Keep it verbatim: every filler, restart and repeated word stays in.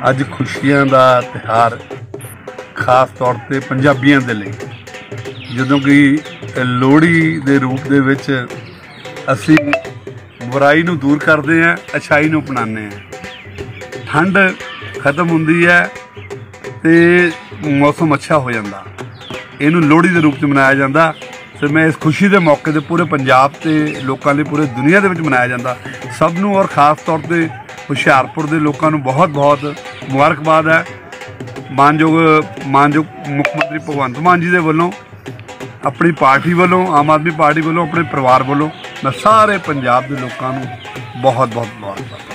अज खुशियां दा त्यौहार खास तौर पर पंजाबियों के लिए, ਜਦੋਂ कि लोहड़ी के रूप दे विच असी बुराई नूं दूर करते हैं, अच्छाई नूं अपनाने हैं। ठंड खत्म होंदी है तो मौसम अच्छा हो जाता, इनू लोहड़ी के रूप में मनाया जाता। तो मैं इस खुशी के मौके पर पूरे पंजाब के लोगों लिए पूरे दुनिया के मनाया जाता सब नूं, और खास तौर पर हुशियारपुर के लोगों को बहुत बहुत मुबारकबाद है। मानयोग मानयोग मुख्यमंत्री भगवंत मान जी के वलों, अपनी पार्टी वालों, आम आदमी पार्टी वालों, अपने परिवार वालों मैं सारे पंजाब के लोगों को बहुत बहुत मुबारकबाद।